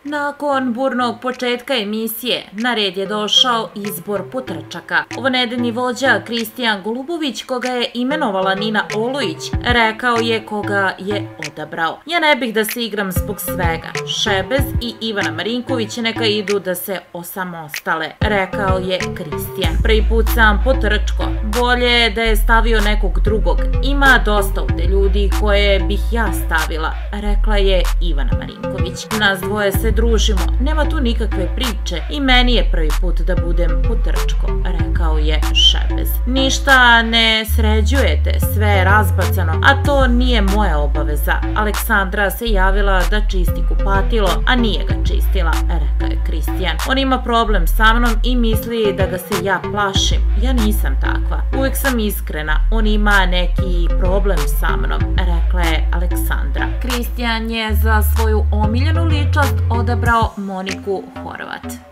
Nakon burnog početka emisije, na red je došao izbor potrčaka. Ovonedeljni vođa Kristijan Golubović, koga je imenovala Nina Olujić, rekao je koga je odabrao. Ja ne bih da se igram zbog svega. Šebez i Ivana Marinković neka idu da se osamostale, rekao je Kristijan. Prvi put sam potrčko. Bolje je da je stavio nekog drugog. Ima dosta ovde ljudi koje bih ja stavila, rekla je Ivana Marinković. Nas dvoje se družimo, nema tu nikakve priče i meni je prvi put da budem potrčko, rekao je Šebez. Ništa ne sređujete, sve je razbacano, a to nije moja obaveza. Aleksandra se javila da čisti kupatilo, a nije ga čistila, rekao je Kristijan. On ima problem sa mnom i misli da ga se ja plašim. Ja nisam takva, uvek sam iskrena, on ima neki problem sa mnom, rekla je Aleksandra. Kristijan je za svoju omiljenu ličnost odabrao Moniku Horvat.